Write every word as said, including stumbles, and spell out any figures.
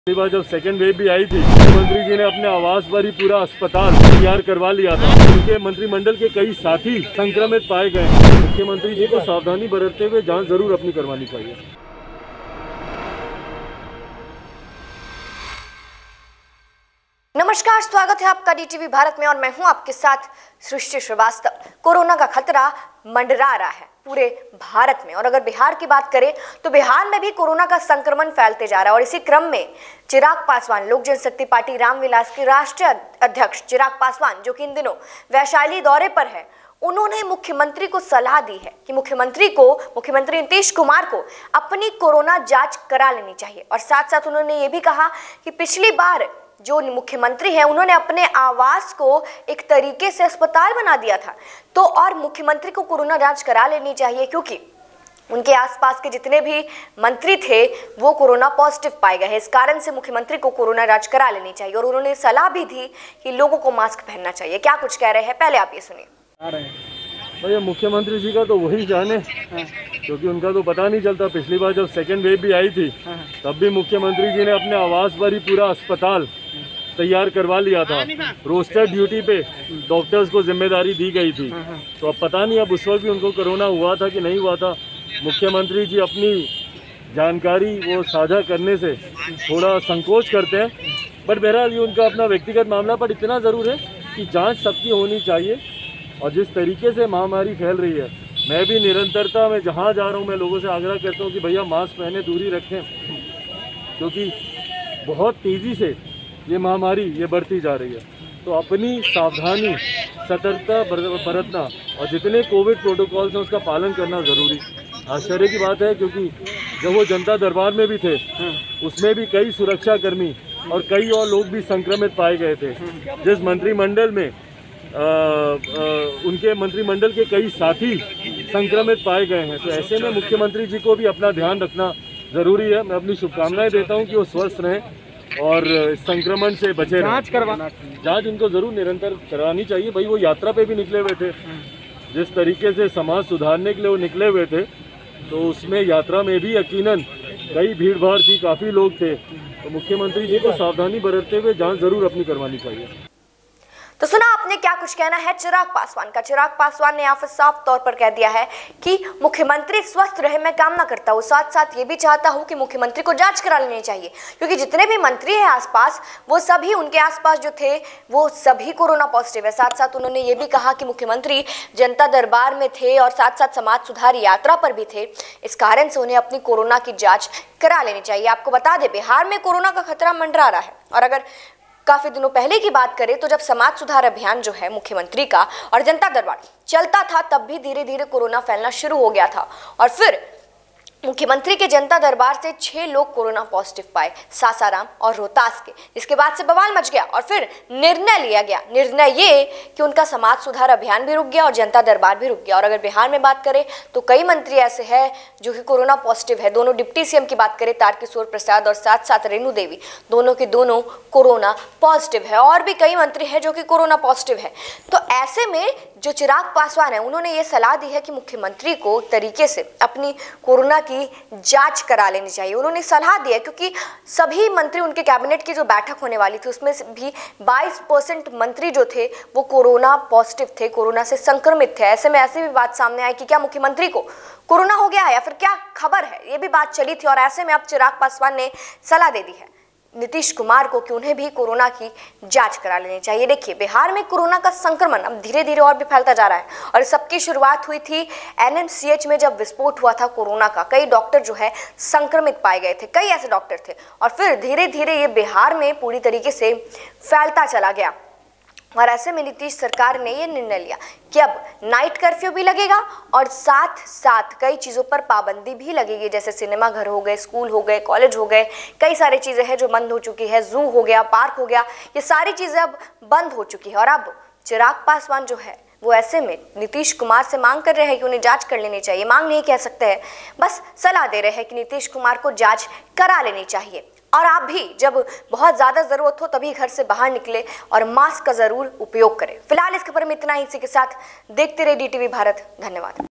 पिछली बार जब second wave भी आई थी, मुख्यमंत्री जी ने अपने आवास पर ही पूरा अस्पताल तैयार करवा लिया था। उनके मंत्रिमंडल के कई साथी संक्रमित पाए गए। मुख्यमंत्री जी को सावधानी बरतते हुए जांच जरूर अपनी करवानी चाहिए। नमस्कार, स्वागत है आपका डीटीवी भारत में और मैं हूं आपके साथ सृष्टि श्रीवास्तव। कोरोना का खतरा मंडरा रहा है पूरे भारत में और अगर बिहार की बात करें तो बिहार में भी कोरोना का संक्रमण फैलते जा रहा है और इसी क्रम में चिराग पासवान, लोक जनशक्ति पार्टी रामविलास के राष्ट्रीय अध्यक्ष चिराग पासवान, जो कि इन दिनों वैशाली दौरे पर है, उन्होंने मुख्यमंत्री को सलाह दी है कि मुख्यमंत्री को मुख्यमंत्री नीतीश कुमार को अपनी कोरोना जांच करा लेनी चाहिए। और साथ साथ उन्होंने ये भी कहा कि पिछली बार जो मुख्यमंत्री है उन्होंने अपने आवास को एक तरीके से अस्पताल बना दिया था, तो और मुख्यमंत्री को कोरोना जांच करा लेनी चाहिए क्योंकि उनके आसपास के जितने भी मंत्री थे वो कोरोना पॉजिटिव पाए गए हैं। इस कारण से मुख्यमंत्री को कोरोना जांच करा लेनी चाहिए और उन्होंने सलाह भी दी कि लोगों को मास्क पहनना चाहिए। क्या कुछ कह रहे हैं, पहले आप ये सुनिए। भैया मुख्यमंत्री जी का तो वही जाने, क्योंकि उनका तो पता नहीं चलता। पिछली बार जब सेकेंड वेव भी आई थी तब भी मुख्यमंत्री जी ने अपने आवास पर ही पूरा अस्पताल तैयार करवा लिया था। रोस्टर ड्यूटी पे डॉक्टर्स को जिम्मेदारी दी गई थी, तो अब पता नहीं अब उस वक्त भी उनको कोरोना हुआ था कि नहीं हुआ था। मुख्यमंत्री जी अपनी जानकारी वो साझा करने से थोड़ा संकोच करते हैं, बट बहरहाल ये उनका अपना व्यक्तिगत मामला। पर इतना ज़रूर है कि जाँच सबकी होनी चाहिए और जिस तरीके से महामारी फैल रही है, मैं भी निरंतरता में जहाँ जा रहा हूँ मैं लोगों से आग्रह करता हूँ कि भैया मास्क पहने, दूरी रखें, क्योंकि बहुत तेज़ी से ये महामारी ये बढ़ती जा रही है। तो अपनी सावधानी, सतर्कता बरतना और जितने कोविड प्रोटोकॉल्स हैं उसका पालन करना ज़रूरी। आश्चर्य की बात है क्योंकि जब वो जनता दरबार में भी थे उसमें भी कई सुरक्षाकर्मी और कई और लोग भी संक्रमित पाए गए थे। जिस मंत्रिमंडल में आ, आ, उनके मंत्रिमंडल के कई साथी संक्रमित पाए गए हैं, तो ऐसे में मुख्यमंत्री जी को भी अपना ध्यान रखना ज़रूरी है। मैं अपनी शुभकामनाएं देता हूं कि वो स्वस्थ रहें और संक्रमण से बचे रहें। जांच करवाना जांच उनको ज़रूर निरंतर करवानी चाहिए। भाई वो यात्रा पे भी निकले हुए थे, जिस तरीके से समाज सुधारने के लिए वो निकले हुए थे, तो उसमें यात्रा में भी यकीनन कई भीड़ भाड़ थी, काफ़ी लोग थे। तो मुख्यमंत्री जी को सावधानी बरतते हुए जाँच ज़रूर अपनी करवानी चाहिए। तो सुना आपने क्या कुछ कहना है चिराग पासवान का। चिराग पासवान ने यहाँ पर साफ तौर पर कह दिया है कि मुख्यमंत्री स्वस्थ रहे, मैं कामना करता हूँ। साथ साथ ये भी चाहता हूँ कि मुख्यमंत्री को जांच करा लेनी चाहिए क्योंकि जितने भी मंत्री हैं आसपास, वो सभी उनके आसपास जो थे वो सभी कोरोना पॉजिटिव है। साथ साथ उन्होंने ये भी कहा कि मुख्यमंत्री जनता दरबार में थे और साथ साथ समाज सुधार यात्रा पर भी थे, इस कारण से उन्हें अपनी कोरोना की जाँच करा लेनी चाहिए। आपको बता दें, बिहार में कोरोना का खतरा मंडरा रहा है और अगर काफी दिनों पहले की बात करें तो जब समाज सुधार अभियान जो है मुख्यमंत्री का और जनता दरबार चलता था, तब भी धीरे धीरे कोरोना फैलना शुरू हो गया था और फिर मुख्यमंत्री के जनता दरबार से छह लोग कोरोना पॉजिटिव पाए, सासाराम और रोहतास के, जिसके बाद से बवाल मच गया और फिर निर्णय लिया गया। निर्णय ये कि उनका समाज सुधार अभियान भी रुक गया और जनता दरबार भी रुक गया। और अगर बिहार में बात करें तो कई मंत्री ऐसे हैं जो कि कोरोना पॉजिटिव है। दोनों डिप्टी सीएम की बात करें, तारकिशोर प्रसाद और साथ साथ रेणु देवी, दोनों के दोनों कोरोना पॉजिटिव है और भी कई मंत्री हैं जो कि कोरोना पॉजिटिव है। तो ऐसे में जो चिराग पासवान है उन्होंने ये सलाह दी है कि मुख्यमंत्री को तरीके से अपनी कोरोना की जांच करा लेनी चाहिए। उन्होंने सलाह दी है क्योंकि सभी मंत्री, उनके कैबिनेट की जो बैठक होने वाली थी उसमें भी बाईस परसेंट मंत्री जो थे वो कोरोना पॉजिटिव थे, कोरोना से संक्रमित थे। ऐसे में ऐसी भी बात सामने आई कि क्या मुख्यमंत्री को कोरोना हो गया है या फिर क्या खबर है, ये भी बात चली थी। और ऐसे में अब चिराग पासवान ने सलाह दे दी है नीतीश कुमार को कि उन्हें भी कोरोना की जांच करा लेनी चाहिए। देखिए, बिहार में कोरोना का संक्रमण अब धीरे धीरे और भी फैलता जा रहा है और सबकी शुरुआत हुई थी एनएमसीएच में जब विस्फोट हुआ था कोरोना का। कई डॉक्टर जो है संक्रमित पाए गए थे, कई ऐसे डॉक्टर थे और फिर धीरे धीरे ये बिहार में पूरी तरीके से फैलता चला गया। और ऐसे में नीतीश सरकार ने ये निर्णय लिया कि अब नाइट कर्फ्यू भी लगेगा और साथ साथ कई चीज़ों पर पाबंदी भी लगेगी, जैसे सिनेमा घर हो गए, स्कूल हो गए, कॉलेज हो गए, कई सारी चीज़ें हैं जो बंद हो चुकी है, जू हो गया, पार्क हो गया, ये सारी चीज़ें अब बंद हो चुकी है। और अब चिराग पासवान जो है वो ऐसे में नीतीश कुमार से मांग कर रहे हैं कि उन्हें जांच कर लेनी चाहिए। मांग नहीं कह सकते हैं, बस सलाह दे रहे हैं कि नीतीश कुमार को जांच करा लेनी चाहिए। और आप भी जब बहुत ज़्यादा ज़रूरत हो तभी घर से बाहर निकले और मास्क का ज़रूर उपयोग करें। फिलहाल इस खबर में इतना ही। इसी के साथ देखते रहिए डीटीवी भारत। धन्यवाद।